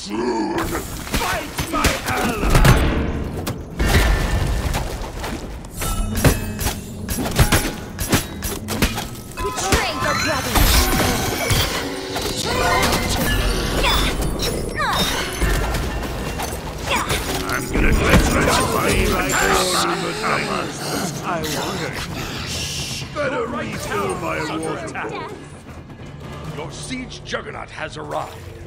soon! Fight my ally! Betray your brothers! I'm gonna electrify you like this. I wonder. Better refill my water. Your siege juggernaut has arrived.